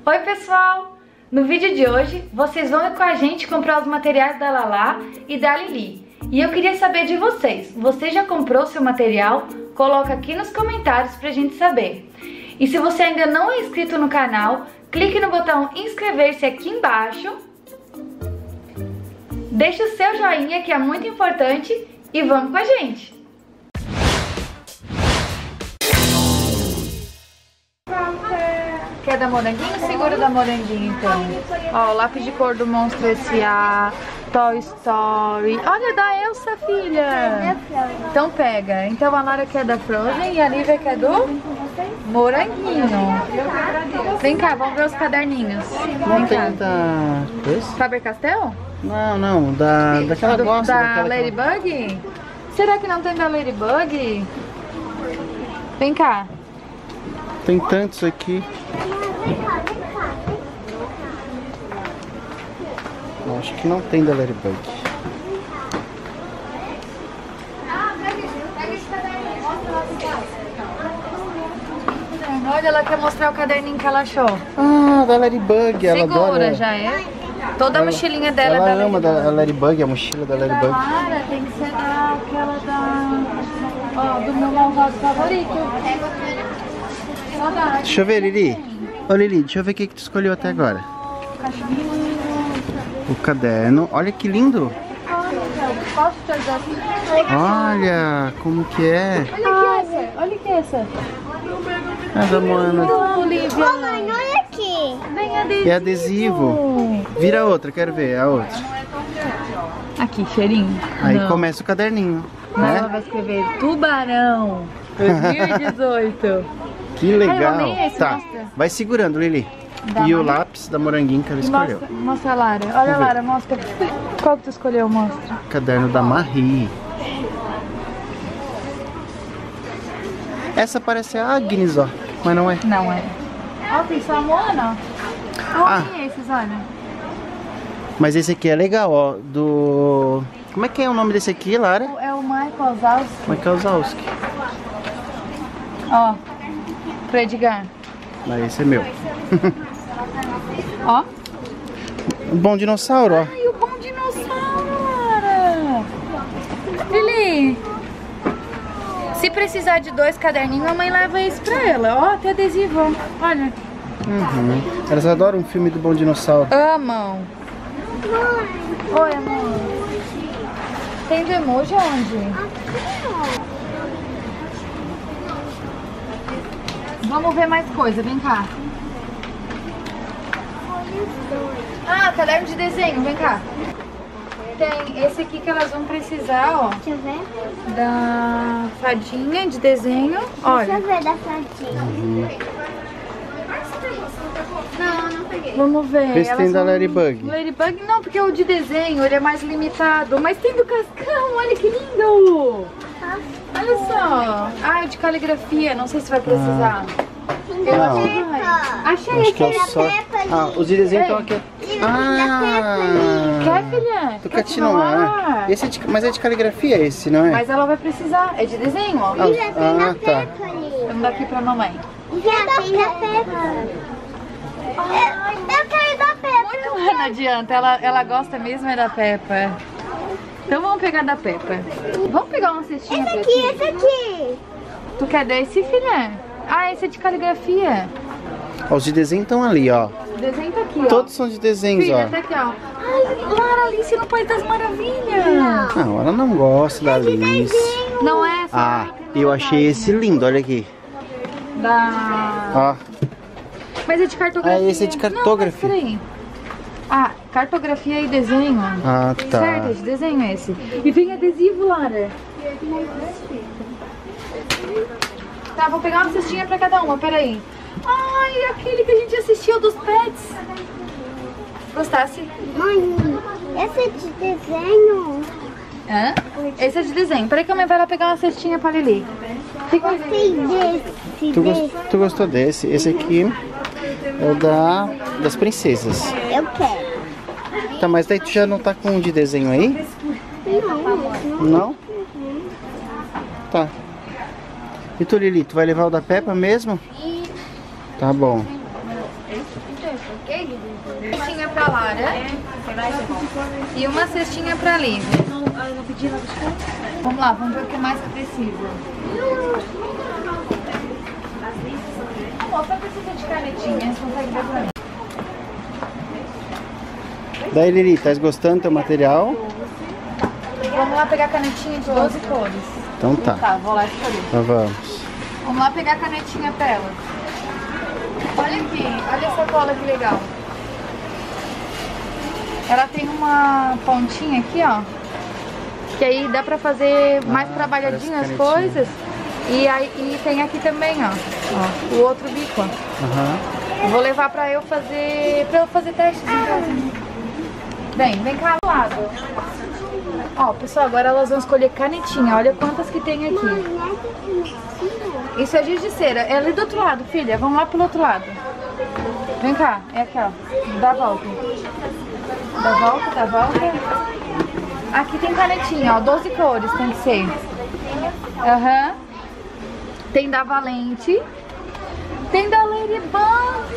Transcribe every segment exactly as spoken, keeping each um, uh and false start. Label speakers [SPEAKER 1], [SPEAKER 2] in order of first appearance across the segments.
[SPEAKER 1] Oi pessoal! No vídeo de hoje, vocês vão ir com a gente comprar os materiais da Lala e da Lili. E eu queria saber de vocês, você já comprou seu material? Coloca aqui nos comentários pra gente saber. E se você ainda não é inscrito no canal, clique no botão inscrever-se aqui embaixo. Deixe o seu joinha que é muito importante e vamos com a gente! Quer da moranguinho? Segura da moranguinho então. Ó, o lápis de cor do Monstro S A, Toy Story. Olha, da Elsa, filha. Então pega. Então a Lara quer da Frozen e a Lívia quer do moranguinho. Vem cá, vamos ver os caderninhos.
[SPEAKER 2] Não tem da...
[SPEAKER 1] Faber-Castell?
[SPEAKER 2] Não, não, da, daquela
[SPEAKER 1] do,
[SPEAKER 2] gosta.
[SPEAKER 1] Da
[SPEAKER 2] daquela
[SPEAKER 1] Ladybug? Será que não tem da Ladybug? Vem cá.
[SPEAKER 2] Tem tantos aqui. Acho que não tem da Ladybug.
[SPEAKER 1] Olha, ela quer mostrar o caderninho que ela achou.
[SPEAKER 2] Ah, da Ladybug, ela
[SPEAKER 1] Segura,
[SPEAKER 2] adora.
[SPEAKER 1] já é. Toda a
[SPEAKER 2] ela,
[SPEAKER 1] mochilinha dela
[SPEAKER 2] ela
[SPEAKER 1] é da
[SPEAKER 2] ama
[SPEAKER 1] Ladybug.
[SPEAKER 2] da Ladybug, a mochila da Ladybug.
[SPEAKER 1] Lara, tem que ser aquela da... Ó, do meu malvado favorito. Saudade.
[SPEAKER 2] Deixa eu ver, Lili. Ô, Lili, deixa eu ver o que, que tu escolheu até agora. O caderno. Olha que lindo.
[SPEAKER 1] Posso te ajudar?
[SPEAKER 2] Olha como que é.
[SPEAKER 1] Olha que essa. Olha que essa.
[SPEAKER 2] É da Moana.
[SPEAKER 1] Olivia.
[SPEAKER 3] Mamãe, olha aqui.
[SPEAKER 1] Bem adesivo.
[SPEAKER 2] É adesivo. Vira outra, quero ver a outra.
[SPEAKER 1] Aqui, cheirinho.
[SPEAKER 2] Aí
[SPEAKER 1] Não.
[SPEAKER 2] começa o caderninho,
[SPEAKER 1] Não,
[SPEAKER 2] né?
[SPEAKER 1] ela vai escrever Tubarão dois mil e dezoito.
[SPEAKER 2] Que legal.
[SPEAKER 1] Ai, eu amei esse,
[SPEAKER 2] tá,
[SPEAKER 1] mostra.
[SPEAKER 2] vai segurando, Lili.
[SPEAKER 1] Dá
[SPEAKER 2] E o
[SPEAKER 1] mais?
[SPEAKER 2] lápis da moranguinho que ela escolheu.
[SPEAKER 1] Mostra, mostra a Lara. Olha,
[SPEAKER 2] ver.
[SPEAKER 1] Lara, mostra. Qual que tu escolheu? Mostra.
[SPEAKER 2] Caderno da Marie. Essa parece a Agnes, ó. Mas não é.
[SPEAKER 1] Não é. Ó, tem só a Moana.
[SPEAKER 2] Ah.
[SPEAKER 1] Olha esses, olha.
[SPEAKER 2] Mas esse aqui é legal, ó. Do... Como é que é o nome desse aqui, Lara?
[SPEAKER 1] É o Michael Zalski.
[SPEAKER 2] Michael Zalski.
[SPEAKER 1] Ó, pro Edgar.
[SPEAKER 2] Mas esse é meu.
[SPEAKER 1] Ó.
[SPEAKER 2] Um bom dinossauro, ó.
[SPEAKER 1] Ai, o bom dinossauro, Lara. Lili. Se precisar de dois caderninhos, a mãe leva esse pra ela. Ó, tem adesivo, olha.
[SPEAKER 2] Uhum. Elas adoram um filme do Bom Dinossauro.
[SPEAKER 1] Amam. Oi, amor. Tem do emoji onde? Vamos ver mais coisa, vem cá. Ah, caderno de desenho, vem cá. Tem esse aqui que elas vão precisar, ó.
[SPEAKER 3] Deixa eu ver.
[SPEAKER 1] Da fadinha de desenho. Olha.
[SPEAKER 3] Deixa eu ver da fadinha.
[SPEAKER 2] Uhum.
[SPEAKER 3] Não, não peguei.
[SPEAKER 1] Vamos ver.
[SPEAKER 2] Vê se
[SPEAKER 1] elas
[SPEAKER 2] tem da
[SPEAKER 1] vão-
[SPEAKER 2] Ladybug.
[SPEAKER 1] Ladybug não, porque o de desenho ele é mais limitado. Mas tem do Cascão, olha que lindo! Olha só. Ah, o de caligrafia, não sei se vai precisar.
[SPEAKER 2] Não.
[SPEAKER 1] Achei
[SPEAKER 2] Acho que é
[SPEAKER 1] esse.
[SPEAKER 2] o só... Ah, os de desenho estão aqui. Ah!
[SPEAKER 1] Quer, filha?
[SPEAKER 2] Tu quer continuar? Esse é de... Mas é de caligrafia esse, não é?
[SPEAKER 1] Mas ela vai precisar. É de desenho, ó.
[SPEAKER 2] Ah, ah, tá.
[SPEAKER 1] Vamos dar aqui pra mamãe.
[SPEAKER 3] Já tem da Peppa. Eu quero da Peppa.
[SPEAKER 1] Muito, não adianta. Ela, ela gosta mesmo é da Peppa. Então vamos pegar da Peppa. Vamos pegar uma cestinha
[SPEAKER 3] Esse
[SPEAKER 1] pra
[SPEAKER 3] aqui,
[SPEAKER 1] ti?
[SPEAKER 3] esse aqui.
[SPEAKER 1] Tu quer desse, filha? Ah, esse é de caligrafia.
[SPEAKER 2] Ó, os de desenho estão ali, ó.
[SPEAKER 1] O desenho tá aqui, ó.
[SPEAKER 2] Todos são de desenhos,
[SPEAKER 1] Filha,
[SPEAKER 2] ó.
[SPEAKER 1] tá aqui, ó. Ai, Lara, Alice no País das Maravilhas.
[SPEAKER 2] Não, ela não gosta da Alice.
[SPEAKER 1] Não é essa?
[SPEAKER 2] Ah, eu achei esse lindo, olha aqui.
[SPEAKER 1] Da...
[SPEAKER 2] Ó,
[SPEAKER 1] Mas é de cartografia.
[SPEAKER 2] Ah, esse é de cartografia.
[SPEAKER 1] Não, mas peraí. Ah, cartografia e desenho.
[SPEAKER 2] Ah, tá.
[SPEAKER 1] Certo, é de desenho esse. E vem adesivo, Lara. Tá, vou pegar uma cestinha pra cada uma, peraí. Ai, aquele que a gente assistiu dos pets. Gostasse?
[SPEAKER 3] Mãe, esse é de desenho.
[SPEAKER 1] Hã? Esse é de desenho. Peraí que a mãe vai lá pegar uma cestinha pra Lili. Fica aí.
[SPEAKER 3] Gostei desse,
[SPEAKER 2] tu,
[SPEAKER 3] desse.
[SPEAKER 2] gos- tu gostou desse? Esse aqui é o da, das princesas.
[SPEAKER 3] Eu quero.
[SPEAKER 2] Tá, mas daí tu já não tá com um de desenho aí?
[SPEAKER 3] Não,
[SPEAKER 2] Não? Tá. E tu, Lili, tu vai levar o da Peppa mesmo? Tá bom.
[SPEAKER 1] Cestinha pra Lara e uma cestinha pra Lívia. Vamos lá, vamos ver o que mais que precisa. Amor, só precisa de canetinha, você consegue ver pra mim.
[SPEAKER 2] Daí, Lili, tá gostando do teu material?
[SPEAKER 1] Vamos lá pegar canetinha de doze cores.
[SPEAKER 2] Então tá.
[SPEAKER 1] Tá, vou lá escolher.
[SPEAKER 2] Então vamos.
[SPEAKER 1] Vamos lá pegar a canetinha pra ela. Olha aqui, olha essa cola que legal. Ela tem uma pontinha aqui, ó. Que aí dá pra fazer mais
[SPEAKER 2] ah,
[SPEAKER 1] trabalhadinho as coisas. E, aí, e tem aqui também, ó, ó, o outro bico, ó.
[SPEAKER 2] Uhum.
[SPEAKER 1] Vou levar pra eu fazer, pra eu fazer testes em casa. Vem, vem cá do lado. Ó, pessoal, agora elas vão escolher canetinha. Olha quantas que tem aqui. Isso é giz de cera. É ali do outro lado, filha. Vamos lá pelo outro lado. Vem cá. É aqui, ó. Dá a volta. Dá a volta, dá a volta. Aqui tem canetinha, ó. doze cores tem que ser. Aham. Uhum. Tem da Valente. Tem da Ladybug.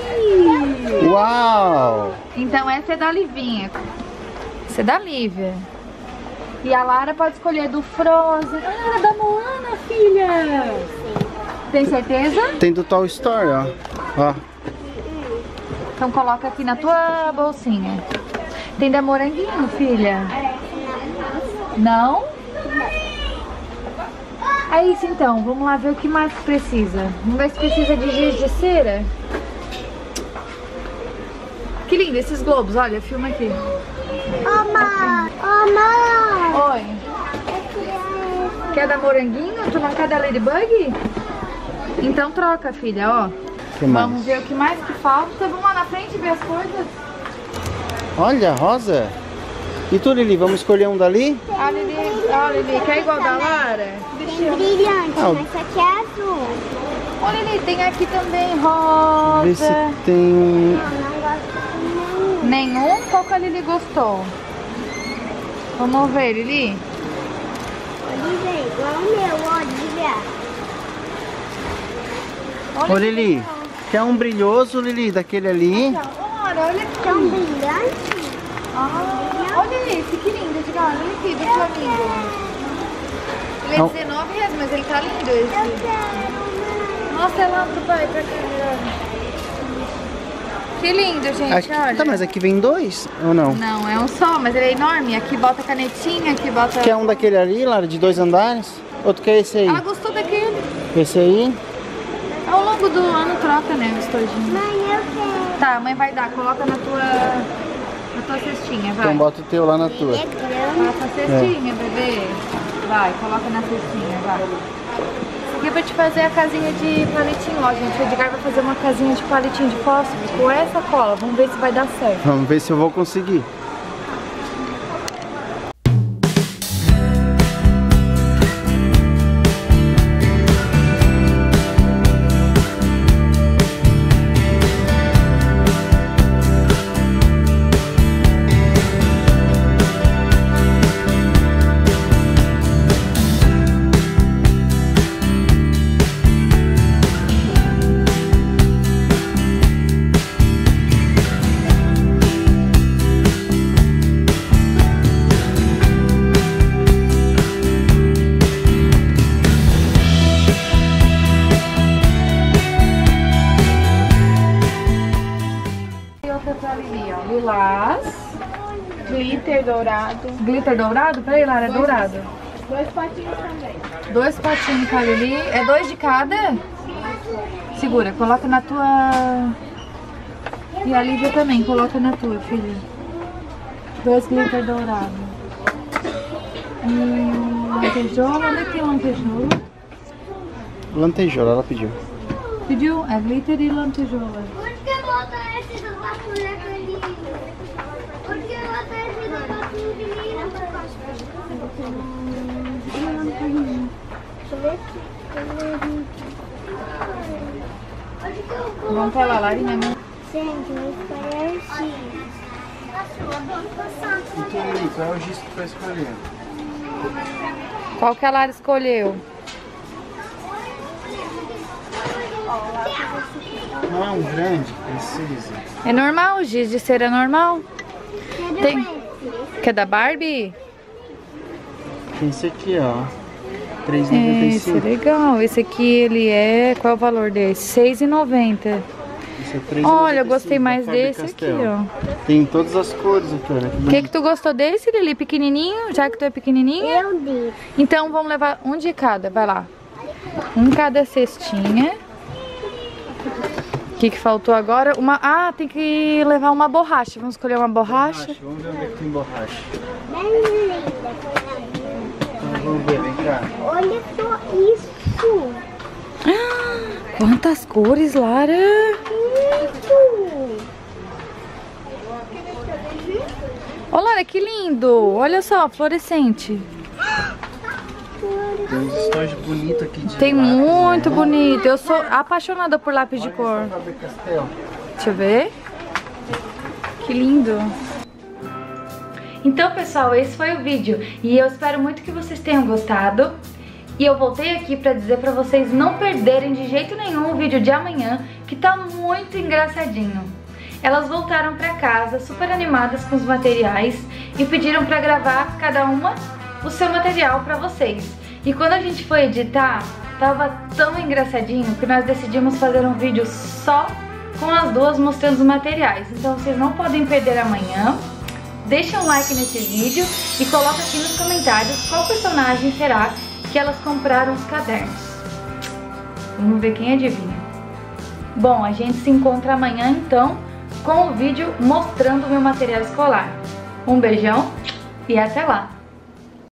[SPEAKER 2] Uau!
[SPEAKER 1] Então essa é da Livinha. Essa é da Lívia. E a Lara pode escolher do Frozen. Ah, da Moana, filha! Tem certeza?
[SPEAKER 2] Tem do Toy Story, ó. Ó.
[SPEAKER 1] Então coloca aqui na tua bolsinha. Tem da Moranguinho, filha? Não? É isso então, vamos lá ver o que mais precisa. Vamos ver se precisa de giz de cera. Que lindo esses globos, olha, filma aqui.
[SPEAKER 3] Oma! Oma!
[SPEAKER 1] Oi. Quer da Moranguinho? Tu não quer da Ladybug? Então troca, filha, ó.
[SPEAKER 2] Que mais?
[SPEAKER 1] Vamos ver o que mais que falta. Vamos lá na frente ver as coisas.
[SPEAKER 2] Olha, rosa. E tu, Lili, vamos escolher um dali?
[SPEAKER 1] Ah, Lili, ó, Lili, quer igual da Lara?
[SPEAKER 3] Tem brilhante,
[SPEAKER 2] Ah,
[SPEAKER 3] mas isso aqui é azul.
[SPEAKER 1] Ó, Lili, tem aqui também rosa.
[SPEAKER 2] Vê se tem um...
[SPEAKER 3] Não, não gosto de nenhum.
[SPEAKER 1] Nenhum? Qual que a Lili gostou? Vamos ver, Lili.
[SPEAKER 3] Olivia, igual o meu, Olivia.
[SPEAKER 2] Ô, Lili, quer um brilhoso, Lili, daquele ali?
[SPEAKER 1] Lara, olha aqui.
[SPEAKER 3] Tão brilhante.
[SPEAKER 1] Ah, olha esse, que lindo, diga, olha aqui, do Flamingo. Ele é
[SPEAKER 2] Não.
[SPEAKER 1] dezenove reais, mas ele tá lindo esse.
[SPEAKER 3] Eu quero.
[SPEAKER 1] Mostra lá pro pai, pra câmera. Que lindo, gente,
[SPEAKER 2] Aqui,
[SPEAKER 1] olha.
[SPEAKER 2] tá, mas aqui vem dois, ou não?
[SPEAKER 1] Não, é um só, mas ele é enorme. Aqui bota canetinha, aqui bota...
[SPEAKER 2] Quer um daquele ali, Lara, de dois andares? Ou tu quer esse aí?
[SPEAKER 1] Ela gostou daquele.
[SPEAKER 2] Esse aí?
[SPEAKER 1] Ao longo do ano troca, né, os tojinhos.
[SPEAKER 3] Mãe, eu quero.
[SPEAKER 1] Tá, a mãe vai dar, coloca na tua, na tua cestinha, vai.
[SPEAKER 2] Então bota o teu lá na tua.
[SPEAKER 3] É grande.
[SPEAKER 1] Coloca a cestinha, bebê. Vai, coloca na cestinha, vai. Isso aqui é pra te fazer a casinha de palitinho, ó, gente. O Edgar vai fazer uma casinha de palitinho de fósforo com essa cola. Vamos ver se vai dar certo.
[SPEAKER 2] Vamos ver se eu vou conseguir.
[SPEAKER 1] Lilás, glitter dourado. Glitter dourado? Peraí, Lara, é dourado.
[SPEAKER 4] Dois potinhos também.
[SPEAKER 1] Dois potinhos pra Lili. É dois de cada? Segura, coloca na tua... E a Lívia também, coloca na tua, filha. Dois glitter dourado. Hum, lantejola, onde é que tem lantejola?
[SPEAKER 2] Lantejola, ela pediu.
[SPEAKER 1] Pediu? É glitter e lantejola.
[SPEAKER 3] Por que bota esse do basculho ali? Por que bota esse do basculho ali? Deixa eu ver aqui.
[SPEAKER 1] Vamos pra lá, Larinha, né?
[SPEAKER 3] Gente, vou escolher o X.
[SPEAKER 2] Qual é o giz que tu vai escolher?
[SPEAKER 1] Qual que a Lara escolheu?
[SPEAKER 3] Ó, o lápis esse aqui.
[SPEAKER 2] Não é um grande, precisa.
[SPEAKER 1] É normal, o giz de cera é normal.
[SPEAKER 3] Cadê
[SPEAKER 1] Tem.
[SPEAKER 3] esse?
[SPEAKER 1] Quer da Barbie?
[SPEAKER 2] Tem esse aqui, ó. três reais e noventa e
[SPEAKER 1] Esse é
[SPEAKER 2] cinco.
[SPEAKER 1] legal. Esse aqui, ele é... Qual é o valor desse? seis reais e noventa centavos.
[SPEAKER 2] Esse é três reais e noventa e cinco,
[SPEAKER 1] Olha, eu gostei
[SPEAKER 2] da
[SPEAKER 1] mais
[SPEAKER 2] Faber-Castell.
[SPEAKER 1] desse aqui, ó.
[SPEAKER 2] Tem todas as cores aqui, olha.
[SPEAKER 1] O que que tu gostou desse, Lili? Pequenininho? Já que tu é pequenininha?
[SPEAKER 3] Eu dei.
[SPEAKER 1] Então vamos levar um de cada, vai lá. Um cada cestinha. O que que faltou agora? Uma... Ah, tem que levar uma borracha. Vamos escolher uma borracha.
[SPEAKER 2] Borracha, vamos ver onde é que tem borracha.
[SPEAKER 3] Bem linda.
[SPEAKER 2] Então, vamos ver, vem cá.
[SPEAKER 3] Olha só isso.
[SPEAKER 1] Quantas cores, Lara!
[SPEAKER 3] Isso.
[SPEAKER 1] Ô, Lara, que lindo! Olha só, fluorescente.
[SPEAKER 2] Tem uns estojos bonitos aqui de
[SPEAKER 1] Tem
[SPEAKER 2] lápis,
[SPEAKER 1] muito
[SPEAKER 2] né?
[SPEAKER 1] bonito. Eu sou apaixonada por lápis de
[SPEAKER 2] Olha
[SPEAKER 1] cor.
[SPEAKER 2] essa Faber-Castell.
[SPEAKER 1] Deixa eu ver. Que lindo. Então, pessoal, esse foi o vídeo. E eu espero muito que vocês tenham gostado. E eu voltei aqui pra dizer pra vocês não perderem de jeito nenhum o vídeo de amanhã, que tá muito engraçadinho. Elas voltaram pra casa super animadas com os materiais e pediram pra gravar cada uma o seu material pra vocês. E quando a gente foi editar, tava tão engraçadinho que nós decidimos fazer um vídeo só com as duas mostrando os materiais. Então vocês não podem perder amanhã. Deixa um like nesse vídeo e coloca aqui nos comentários qual personagem será que elas compraram os cadernos. Vamos ver quem adivinha. Bom, a gente se encontra amanhã então com o vídeo mostrando o meu material escolar. Um beijão e até lá!